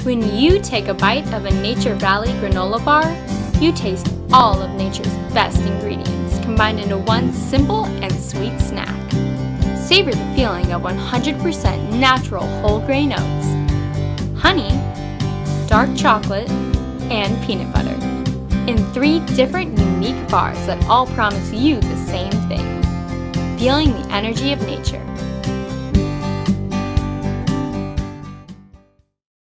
When you take a bite of a Nature Valley granola bar, you taste all of nature's best ingredients combined into one simple and sweet snack. Savor the feeling of 100% natural whole grain oats, honey, dark chocolate, and peanut butter in 3 different unique bars that all promise you the same thing: feeling the energy of nature.